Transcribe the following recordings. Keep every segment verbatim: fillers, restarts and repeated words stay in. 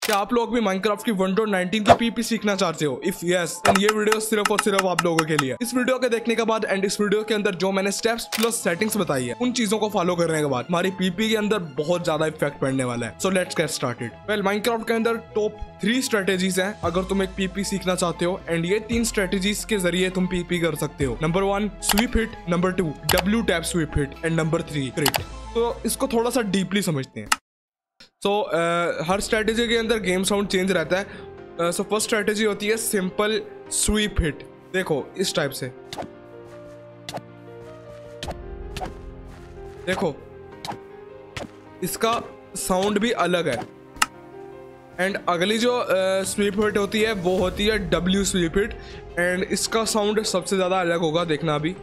क्या आप लोग भी माइनक्राफ्ट की वन पॉइंट नाइनटीन की पीपी सीखना चाहते हो? इफ यस, देन ये वीडियो सिर्फ और सिर्फ आप लोगों के लिए। इस वीडियो के देखने के बाद एंड इस वीडियो के अंदर जो मैंने स्टेप्स प्लस सेटिंग्स बताई है, उन चीजों को फॉलो करने के बाद हमारी पीपी के अंदर बहुत ज्यादा इफेक्ट पड़ने वाला है। So let's get started. Well, Minecraft के अंदर टॉप थ्री स्ट्रेटेजीज हैं अगर तुम एक पीपी सीखना चाहते हो, एंड ये तीन स्ट्रेटेजीज के जरिए तुम पीपी कर सकते हो। Number one, sweep hit. Number two, W tap sweep hit. And number three, crit. तो इसको थोड़ा सा डीपली समझते हैं। सो so, uh, हर स्ट्रेटेजी के अंदर गेम साउंड चेंज रहता है। सो फर्स्ट स्ट्रेटेजी होती है सिंपल स्वीप हिट। देखो इस टाइप से, देखो इसका साउंड भी अलग है। एंड अगली जो स्वीप हिट होती है वो होती है डब्ल्यू स्वीप हिट, एंड इसका साउंड सबसे ज़्यादा अलग होगा। देखना अभी,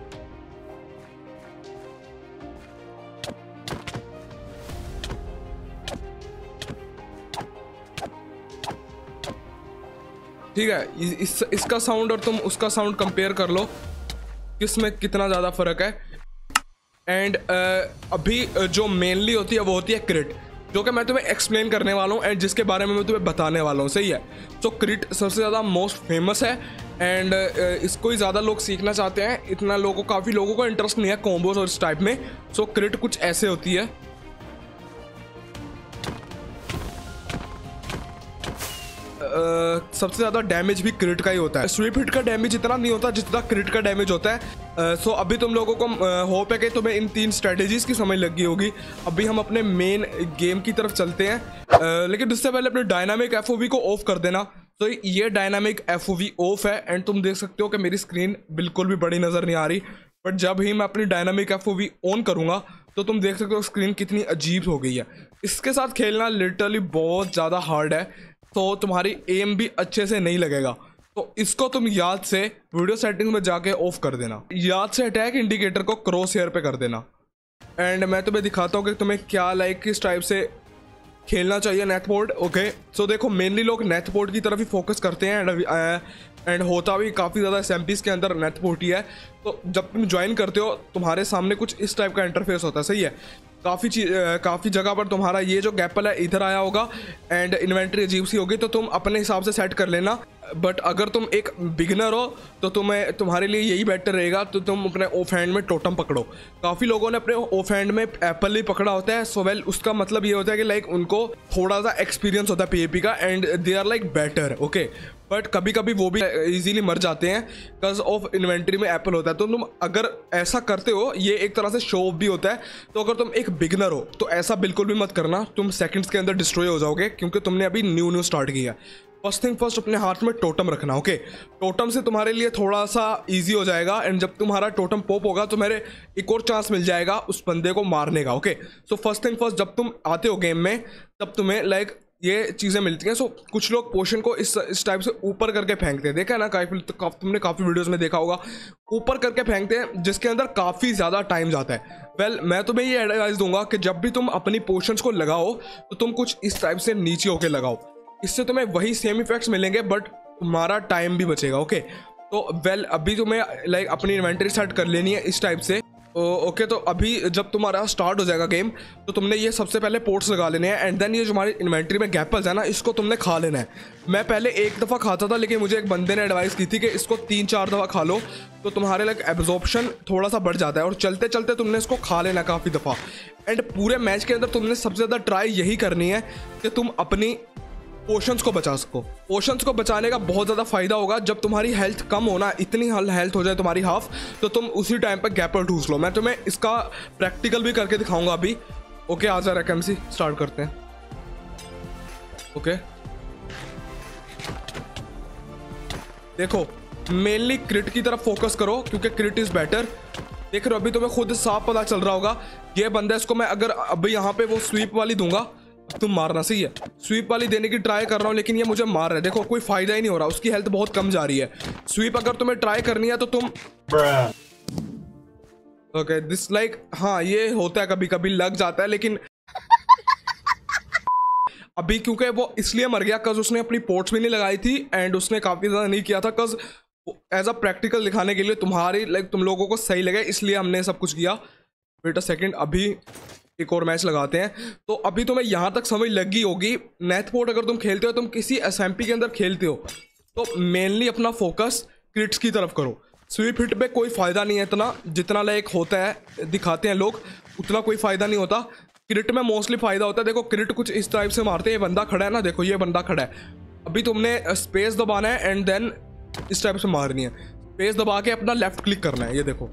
ठीक है। इस इसका साउंड और तुम उसका साउंड कंपेयर कर लो, किसमें कितना ज़्यादा फर्क है। एंड uh, अभी uh, जो मेनली होती है वो होती है क्रिट, जो कि मैं तुम्हें एक्सप्लेन करने वाला हूँ एंड जिसके बारे में मैं तुम्हें बताने वाला हूँ। सही है। तो क्रिट सबसे ज़्यादा मोस्ट फेमस है, एंड uh, इसको ही ज़्यादा लोग सीखना चाहते हैं। इतना लोगों काफ़ी लोगों को इंटरेस्ट नहीं है कॉम्बोज और इस टाइप में। सो क्रिट कुछ ऐसे होती है। Uh, सबसे ज़्यादा डैमेज भी क्रिट का ही होता है। स्वीप हिट का डैमेज इतना नहीं होता जितना क्रिट का डैमेज होता है। सो uh, so अभी तुम लोगों को होप uh, है कि तुम्हें इन तीन स्ट्रेटेजीज की समझ लग गई होगी। अभी हम अपने मेन गेम की तरफ चलते हैं, uh, लेकिन उससे पहले अपने डायनामिक एफओवी को ऑफ कर देना। तो ये डायनामिक एफओवी ऑफ है, एंड तुम देख सकते हो कि मेरी स्क्रीन बिल्कुल भी बड़ी नज़र नहीं आ रही। बट जब ही मैं अपनी डायनामिक एफओवी ऑन करूँगा तो तुम देख सकते हो स्क्रीन कितनी अजीब हो गई है। इसके साथ खेलना लिटरली बहुत ज़्यादा हार्ड है, तो तुम्हारी एम भी अच्छे से नहीं लगेगा। तो इसको तुम याद से वीडियो सेटिंग में जाके ऑफ कर देना। याद से अटैक इंडिकेटर को क्रॉस हेयर पे कर देना। एंड मैं तुम्हें दिखाता हूँ कि तुम्हें क्या लाइक किस टाइप से खेलना चाहिए नेथपोर्ट। ओके, सो देखो मेनली लोग नेथपोर्ट की तरफ ही फोकस करते हैं, एंड एंड होता भी काफ़ी ज़्यादा एसएमपीज़ के अंदर नेथपोर्ट ही है। तो जब तुम ज्वाइन करते हो तुम्हारे सामने कुछ इस टाइप का इंटरफेस होता है। सही है। काफ़ी चीज काफ़ी जगह पर तुम्हारा ये जो गैपल है इधर आया होगा, एंड इन्वेंट्री अजीब सी होगी, तो तुम अपने हिसाब से सेट कर लेना। बट अगर तुम एक बिगिनर हो तो तुम्हें तुम्हारे लिए यही बेटर रहेगा, तो तुम अपने ऑफ हैंड में टोटम पकड़ो। काफ़ी लोगों ने अपने ऑफ हैंड में एप्पल ही पकड़ा होता है। सो वेल, उसका मतलब ये होता है कि लाइक उनको थोड़ा सा एक्सपीरियंस होता है पीएपी का, and they are like better. Okay, but कभी कभी वो भी इजीली मर जाते हैं बिकॉज ऑफ इन्वेंट्री में एप्पल होता है। तो तुम अगर ऐसा करते हो, ये एक तरह से शो ऑफ भी होता है। तो अगर तुम एक बिगिनर हो तो ऐसा बिल्कुल भी मत करना, तुम सेकंड्स के अंदर डिस्ट्रॉय हो जाओगे, क्योंकि तुमने अभी न्यू न्यू स्टार्ट किया। फर्स्ट थिंग फर्स्ट, अपने हाथ में टोटम रखना। ओके, टोटम से तुम्हारे लिए थोड़ा सा इजी हो जाएगा, एंड जब तुम्हारा टोटम पॉप होगा तो मेरे एक और चांस मिल जाएगा उस बंदे को मारने का। Okay, so first thing first, जब तुम आते हो गेम में तब तुम्हें लाइक ये चीज़ें मिलती हैं। सो कुछ लोग पोशन को इस इस टाइप से ऊपर करके फेंकते हैं। देखा है ना, काफ़ी तो तुमने काफ़ी वीडियोस में देखा होगा, ऊपर करके फेंकते हैं, जिसके अंदर काफ़ी ज़्यादा टाइम जाता है। वेल well, मैं तुम्हें ये एडवाइस दूंगा कि जब भी तुम अपनी पोशंस को लगाओ तो तुम कुछ इस टाइप से नीचे होके लगाओ। इससे तुम्हें वही सेम इफेक्ट्स मिलेंगे, बट तुम्हारा टाइम भी बचेगा। ओके, तो वेल well, अभी तुम्हें लाइक अपनी इन्वेंटरी सेट कर लेनी है इस टाइप से। ओके okay, तो अभी जब तुम्हारा स्टार्ट हो जाएगा गेम तो तुमने ये सबसे पहले पोर्ट्स लगा लेने हैं, एंड देन ये जो हमारी इन्वेंट्री में गैपल्स है ना, इसको तुमने खा लेना है। मैं पहले एक दफ़ा खाता था, लेकिन मुझे एक बंदे ने एडवाइस की थी कि इसको तीन चार दफ़ा खा लो तो तुम्हारे लाइक एब्जॉर्प्शन थोड़ा सा बढ़ जाता है, और चलते चलते तुमने इसको खा लेना काफ़ी दफ़ा। एंड पूरे मैच के अंदर तुमने सबसे ज़्यादा ट्राई यही करनी है कि तुम अपनी पोशंस को बचा सको। पोशंस को बचाने का बहुत ज़्यादा फायदा होगा जब तुम्हारी हेल्थ कम होना, इतनी हेल्थ हो जाए तुम्हारी हाफ, तो तुम उसी टाइम पर गैपल ठूस लो। मैं तुम्हें इसका प्रैक्टिकल भी करके दिखाऊंगा अभी। ओके, आज रैकेमसी स्टार्ट करते हैं। ओके, देखो मेनली क्रिट की तरफ फोकस करो, क्योंकि क्रिट इज बेटर। देख रहे हो, अभी तुम्हें खुद साफ पता चल रहा होगा ये बंदा, इसको मैं अगर अभी यहाँ पे वो स्वीप वाली दूंगा तुम मारना। सही है, स्वीप वाली देने की ट्राई कर रहा हूँ, लेकिन ये मुझे मार रहा है। देखो कोई फायदा ही नहीं हो रहा, उसकी हेल्थ बहुत कम जा रही है। स्वीप अगर तुम्हें ट्राई करनी है तो तुम ओके दिस लाइक हाँ ये होता है, कभी कभी लग जाता है, लेकिन अभी क्योंकि वो इसलिए मर गया कज उसने अपनी पोर्ट्स भी नहीं लगाई थी, एंड उसने काफी ज्यादा नहीं किया था, कज एज अ प्रैक्टिकल दिखाने के लिए तुम्हारी लाइक तुम लोगों को सही लगे, इसलिए हमने सब कुछ किया। वेट अ सेकंड, अभी एक और मैच लगाते हैं। तो अभी तुम्हें यहाँ तक समझ लगी होगी, नेथपोर्ट अगर तुम खेलते हो, तुम किसी एसएमपी के अंदर खेलते हो, तो मेनली अपना फोकस क्रिट्स की तरफ करो। स्वीप हिट पे कोई फ़ायदा नहीं है इतना, जितना लाइक होता है दिखाते हैं लोग, उतना कोई फ़ायदा नहीं होता। क्रिट में मोस्टली फ़ायदा होता है। देखो क्रिट कुछ इस टाइप से मारते हैं, ये बंदा खड़ा है ना, देखो ये बंदा खड़ा है, अभी तुमने स्पेस दबाना है एंड देन इस टाइप से मारनी है, स्पेस दबा के अपना लेफ्ट क्लिक करना है। ये देखो,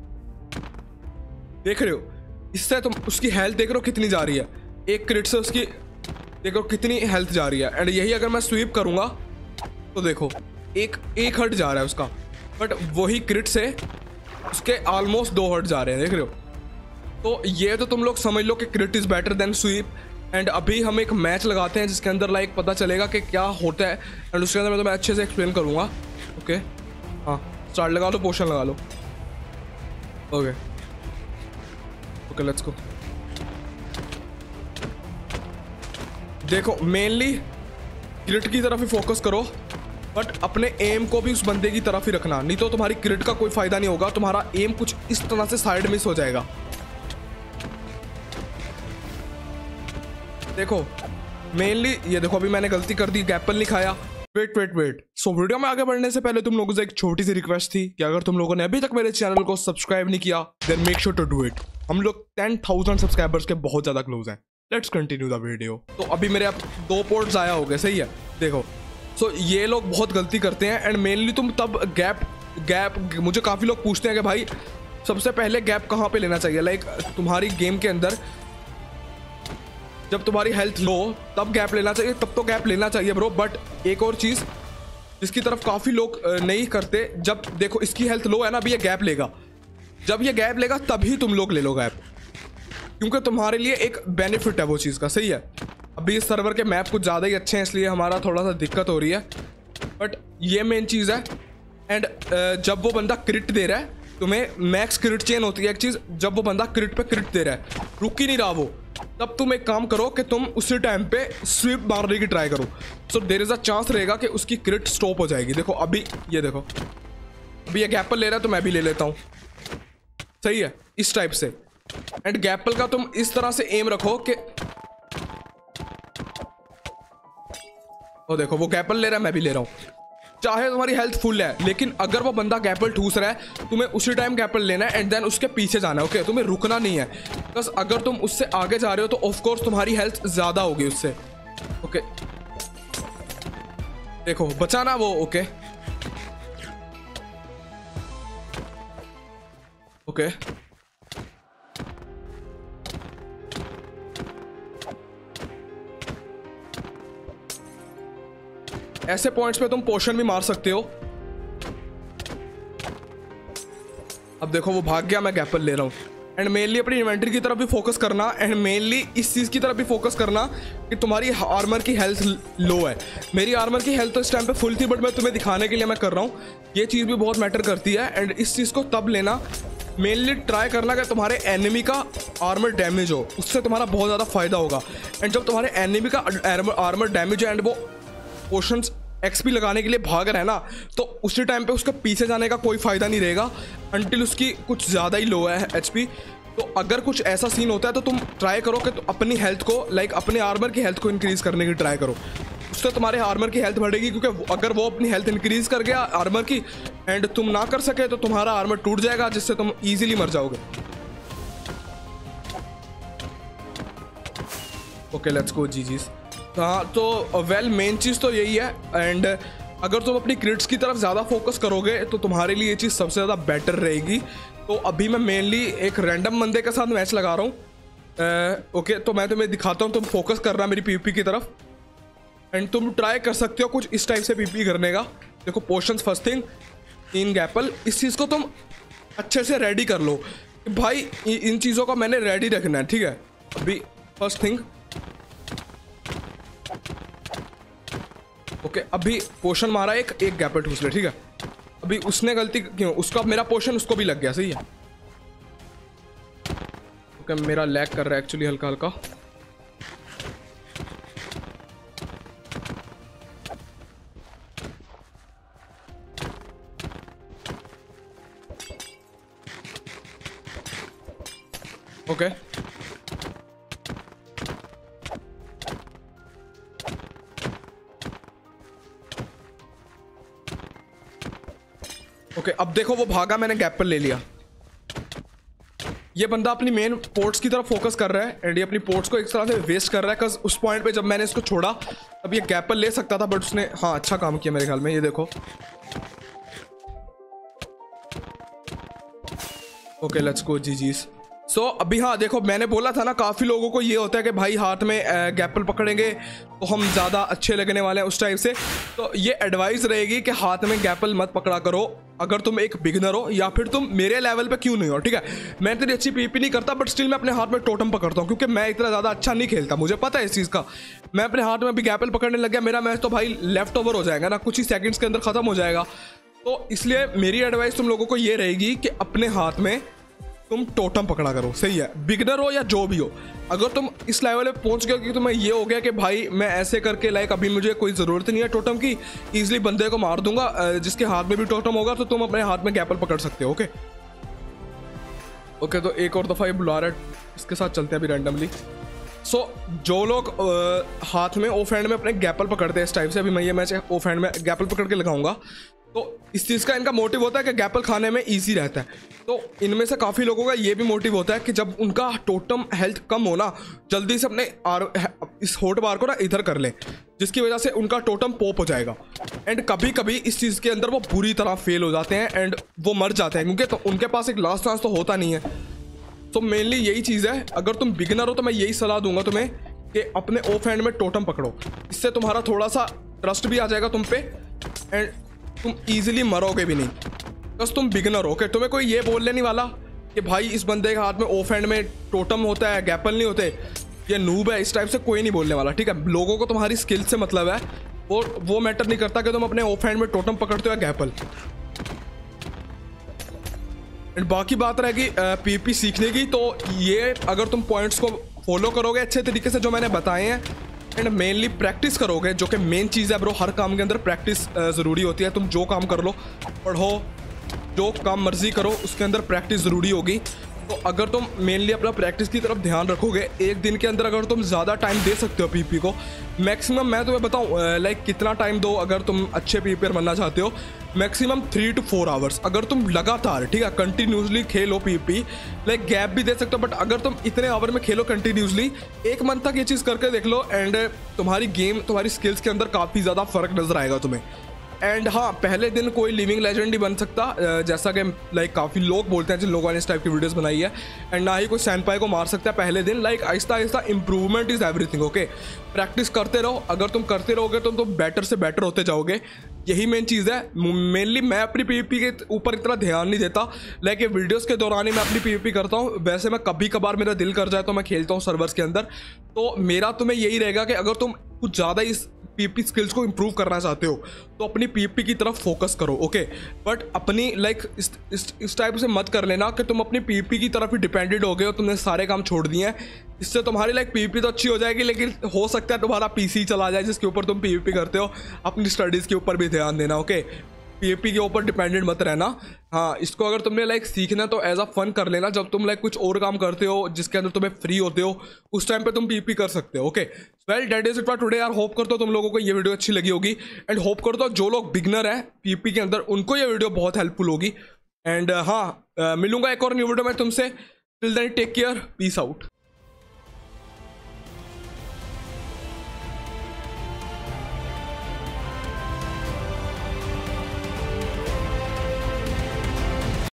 देख रहे हो, इससे तुम उसकी हेल्थ देख रहे हो कितनी जा रही है, एक क्रिट से उसकी देखो कितनी हेल्थ जा रही है। एंड यही अगर मैं स्वीप करूँगा तो देखो एक एक हर्ट जा रहा है उसका, बट वही क्रिट से उसके ऑलमोस्ट दो हर्ट जा रहे हैं, देख रहे हो। तो ये तो तुम लोग समझ लो कि crit is better than sweep. And अभी हम एक मैच लगाते हैं जिसके अंदर लाइक पता चलेगा कि क्या होता है, एंड उसके अंदर मैं तुम्हें अच्छे से एक्सप्लेन करूँगा। ओके हाँ, स्टार्ट लगा लो, पोशन लगा लो। Okay okay let's go. देखो मेनली क्रिट की तरफ ही फोकस करो, बट अपने एम को भी उस बंदे की तरफ ही रखना, नहीं तो तुम्हारी क्रिट का कोई फायदा नहीं होगा, तुम्हारा एम कुछ इस तरह से साइड मिस हो जाएगा। देखो मेनली ये देखो, अभी मैंने गलती कर दी, गैपल नहीं खाया। Wait wait wait so video में आगे बढ़ने से पहले तुम लोगों से एक छोटी सी रिक्वेस्ट थी कि अगर तुम लोगों ने अभी तक मेरे चैनल को सब्सक्राइब नहीं किया then make sure to do it. हम लोग टेन थाउजेंड सब्सक्राइबर्स के बहुत ज्यादा क्लोज हैं। Let's continue the video. तो अभी मेरे अब दो पोर्ट्स आया हो गए, सही है। देखो सो so, ये लोग बहुत गलती करते हैं, एंड मेनली तुम तब गैप गैप मुझे काफ़ी लोग पूछते हैं कि भाई सबसे पहले गैप कहाँ पे लेना चाहिए। लाइक तुम्हारी गेम के अंदर जब तुम्हारी हेल्थ लो तब गैप लेना चाहिए, तब तो गैप लेना चाहिए ब्रो। बट एक और चीज़ जिसकी तरफ काफ़ी लोग नहीं करते, जब देखो इसकी हेल्थ लो है ना, अभी ये गैप लेगा, जब ये गैप लेगा तभी तुम लोग ले लो गैप, क्योंकि तुम्हारे लिए एक बेनिफिट है वो चीज़ का, सही है। अभी इस सर्वर के मैप कुछ ज़्यादा ही अच्छे हैं, इसलिए हमारा थोड़ा सा दिक्कत हो रही है, बट ये मेन चीज़ है। एंड जब वो बंदा क्रिट दे रहा है, तुम्हें मैक्स क्रिट चेन होती है एक चीज़, जब वो बंदा क्रिट पे क्रिट दे रहा है, रुक ही नहीं रहा वो, तब तुम एक काम करो कि तुम उसी टाइम पे स्वीप मारने की ट्राई करो। So there is a chance रहेगा कि उसकी क्रिट स्टॉप हो जाएगी। देखो अभी ये देखो, अभी ये गैपल ले रहा है तो मैं भी ले लेता हूँ, सही है, इस टाइप से। एंड गैपल का तुम इस तरह से एम रखो कि वो देखो वो गैपल ले रहा है, मैं भी ले रहा हूँ, चाहे तुम्हारी हेल्थ फुल है, लेकिन अगर वो बंदा गैपल ठूस रहा है तुम्हें उसी टाइम गैपल लेना है एंड देन उसके पीछे जाना है। ओके तुम्हें रुकना नहीं है, बस अगर तुम उससे आगे जा रहे हो तो ऑफ कोर्स तुम्हारी हेल्थ ज्यादा होगी उससे। ओके देखो बचाना वो। ओके ओके ऐसे पॉइंट्स पे तुम पोशन भी मार सकते हो। अब देखो वो भाग गया, मैं गैपल ले रहा हूँ। एंड मेनली अपनी इन्वेंटरी की तरफ भी फोकस करना, एंड मेनली इस चीज़ की तरफ भी फोकस करना कि तुम्हारी आर्मर की हेल्थ लो है। मेरी आर्मर की हेल्थ तो इस टाइम पे फुल थी, बट मैं तुम्हें दिखाने के लिए मैं कर रहा हूँ, ये चीज़ भी बहुत मैटर करती है। एंड इस चीज़ को तब लेना, मेनली ट्राई करना कि तुम्हारे एनिमी का आर्मर डैमेज हो, उससे तुम्हारा बहुत ज़्यादा फायदा होगा। एंड जब तुम्हारे एनिमी का आर्मर डैमेज है एंड वो पोशंस एक्सपी लगाने के लिए भाग रहा है ना, तो उसी टाइम पे उसके पीछे जाने का कोई फ़ायदा नहीं रहेगा अंटिल उसकी कुछ ज़्यादा ही लो है एचपी। तो अगर कुछ ऐसा सीन होता है तो तुम ट्राई करो कि तो अपनी हेल्थ को लाइक अपने आर्मर की हेल्थ को इंक्रीज़ करने की ट्राई करो, उससे तुम्हारे आर्मर की हेल्थ बढ़ेगी। क्योंकि अगर वो अपनी हेल्थ इंक्रीज़ कर गया आर्मर की एंड तुम ना कर सके तो तुम्हारा आर्मर टूट जाएगा, जिससे तुम ईजिली मर जाओगे। Okay let's go GGs. हाँ तो वेल मेन चीज़ तो यही है। एंड अगर तुम अपनी क्रिट्स की तरफ ज़्यादा फोकस करोगे तो तुम्हारे लिए ये चीज़ सबसे ज़्यादा बेटर रहेगी। तो अभी मैं मेनली एक रैंडम बंदे के साथ मैच लगा रहा हूँ। ओके तो मैं तुम्हें दिखाता हूँ, तुम फोकस करना मेरी पीपी की तरफ एंड तुम ट्राई कर सकते हो कुछ इस टाइप से पीपी करने का। देखो potions first thing in gapple, इस चीज़ को तुम अच्छे से रेडी कर लो भाई, इन चीज़ों को मैंने रेडी रखना है, ठीक है। अभी फर्स्ट थिंग ओके okay, अभी पोशन मारा एक एक गैपल ठूस ले, ठीक है। अभी उसने गलती क्यों, उसका मेरा पोशन उसको भी लग गया, सही है। ओके okay, मेरा लैग कर रहा है एक्चुअली हल्का हल्का। Okay okay. ओके अब देखो वो भागा, मैंने गैप पर ले लिया। ये बंदा अपनी मेन पोर्ट्स की तरफ फोकस कर रहा है एंड ये अपनी पोर्ट्स को एक तरह से वेस्ट कर रहा है, बिकॉज उस पॉइंट पे जब मैंने इसको छोड़ा तब ये गैप पर ले सकता था, बट उसने हाँ अच्छा काम किया मेरे ख्याल में। ये देखो ओके लेट्स गो जी जीज। सो अभी हाँ देखो मैंने बोला था ना, काफ़ी लोगों को ये होता है कि भाई हाथ में गैपल पकड़ेंगे तो हम ज़्यादा अच्छे लगने वाले हैं उस टाइप से। तो ये एडवाइस रहेगी कि हाथ में गैपल मत पकड़ा करो अगर तुम एक बिगनर हो या फिर तुम मेरे लेवल पे क्यों नहीं हो, ठीक है। मैं इतनी अच्छी पीपी नहीं करता बट स्टिल मैं अपने हाथ में टोटम पकड़ता हूँ क्योंकि मैं इतना ज़्यादा अच्छा नहीं खेलता, मुझे पता है इस चीज़ का। मैं अपने हाथ में अभी गैपल पकड़ने लग गया, मेरा मैच तो भाई लेफ्ट ओवर हो जाएगा ना, कुछ ही सेकेंड्स के अंदर ख़त्म हो जाएगा। तो इसलिए मेरी एडवाइस तुम लोगों को ये रहेगी कि अपने हाथ में तुम टोटम पकड़ा करो, सही है। बिगनर हो या जो भी हो, अगर तुम इस लेवल पे पहुंच गए कि तुम्हें ये हो गया कि भाई मैं ऐसे करके लाइक अभी मुझे कोई ज़रूरत नहीं है टोटम की, इजीली बंदे को मार दूंगा जिसके हाथ में भी टोटम होगा, तो तुम अपने हाथ में गैपल पकड़ सकते हो। ओके ओके तो एक और दफ़ा ये बुला रहा है, इसके साथ चलते हैं अभी रैंडमली। सो so, जो लोग हाथ में ऑफ हैंड में अपने गैपल पकड़ते हैं इस टाइप से, अभी मैं ये मैच ऑफ हैंड में गैपल पकड़ के लगाऊंगा, तो इस चीज़ का इनका मोटिव होता है कि गैपल खाने में इजी रहता है। तो इनमें से काफ़ी लोगों का ये भी मोटिव होता है कि जब उनका टोटम हेल्थ कम हो ना, जल्दी से अपने आर इस हॉट बार को ना इधर कर लें, जिसकी वजह से उनका टोटम पॉप हो जाएगा। एंड कभी कभी इस चीज़ के अंदर वो बुरी तरह फेल हो जाते हैं एंड वो मर जाते हैं क्योंकि तो उनके पास एक लास्ट चांस तो होता नहीं है। तो मेनली यही चीज़ है, अगर तुम बिगिनर हो तो मैं यही सलाह दूंगा तुम्हें कि अपने ऑफ हैंड में टोटम पकड़ो, इससे तुम्हारा थोड़ा सा ट्रस्ट भी आ जाएगा तुम पे एंड तुम इजीली मरोगे भी नहीं, बस तुम बिगिनर हो। कि तुम्हें कोई ये बोलने नहीं वाला कि भाई इस बंदे के हाथ में ऑफ हैंड में टोटम होता है गैपल नहीं होते, ये नूब है, इस टाइप से कोई नहीं बोलने वाला, ठीक है। लोगों को तुम्हारी स्किल से मतलब है और वो मैटर नहीं करता कि तुम अपने ऑफ हैंड में टोटम पकड़ते हो या गैपल। एंड बाकी बात रहेगी पीपी सीखने की, तो ये अगर तुम पॉइंट्स को फॉलो करोगे अच्छे तरीके से जो मैंने बताए हैं एंड मेनली प्रैक्टिस करोगे, जो कि मेन चीज़ है ब्रो, हर काम के अंदर प्रैक्टिस ज़रूरी होती है। तुम जो काम कर लो, पढ़ो, जो काम मर्जी करो, उसके अंदर प्रैक्टिस ज़रूरी होगी। तो अगर तुम मेनली अपना प्रैक्टिस की तरफ ध्यान रखोगे, एक दिन के अंदर अगर तुम ज़्यादा टाइम दे सकते हो पीपी को, मैक्सिमम मैं तुम्हें बताऊँ लाइक कितना टाइम दो अगर तुम अच्छे पीपीआर बनना चाहते हो, maximum three to four hours अगर तुम लगातार, ठीक है, कंटिन्यूसली खेलो पीपी, लाइक गैप भी दे सकते हो, बट अगर तुम इतने आवर में खेलो कंटिन्यूसली, एक मंथ तक ये चीज़ करके देख लो एंड तुम्हारी गेम, तुम्हारी स्किल्स के अंदर काफ़ी ज़्यादा फर्क नजर आएगा तुम्हें। एंड हाँ, पहले दिन कोई लिविंग लेजेंड नहीं बन सकता, जैसा कि लाइक काफ़ी लोग बोलते हैं जिन लोगों ने इस टाइप की वीडियोस बनाई है, एंड ना ही कोई सैनपाई को मार सकता है पहले दिन। लाइक आहिस्ता आहिस्ता improvement is everything. Okay, practice करते रहो, अगर तुम करते रहोगे तो तुम बेटर से बेटर होते जाओगे, यही मेन चीज़ है। मेनली मैं अपनी पीवीपी के ऊपर इतना ध्यान नहीं देता, लाइक वीडियोस के दौरान ही मैं अपनी पीवीपी करता हूँ। वैसे मैं कभी कभार मेरा दिल कर जाए तो मैं खेलता हूँ सर्वर्स के अंदर। तो मेरा तुम्हें यही रहेगा कि अगर तुम कुछ ज़्यादा इस पीपी स्किल्स को इंप्रूव करना चाहते हो तो अपनी पीपी की तरफ फोकस करो। ओके, बट अपनी लाइक इस इस इस टाइप से मत कर लेना कि तुम अपनी पीपी की तरफ ही डिपेंडेंट हो गए हो, तुमने सारे काम छोड़ दिए हैं। इससे तुम्हारी लाइक पीपी तो अच्छी हो जाएगी, लेकिन हो सकता है तुम्हारा पीसी चला जाए जिसके ऊपर तुम पीवीपी करते हो। अपनी स्टडीज़ के ऊपर भी ध्यान देना। ओके, पीवीपी के ऊपर डिपेंडेंट मत रहना। हाँ, इसको अगर तुमने लाइक सीखना तो एज अ फन कर लेना, जब तुम लाइक कुछ और काम करते हो जिसके अंदर तुम्हें फ्री होते हो, उस टाइम पे तुम पीवीपी कर सकते हो। Okay, well that is it for today यार। होप करता हूँ तुम लोगों को ये वीडियो अच्छी लगी होगी एंड होप करता हूँ जो लोग बिगनर हैं पीवीपी के अंदर उनको ये वीडियो बहुत हेल्पफुल होगी। एंड हाँ, मिलूंगा एक और न्यू वीडियो में तुमसे। Till then take care, peace out.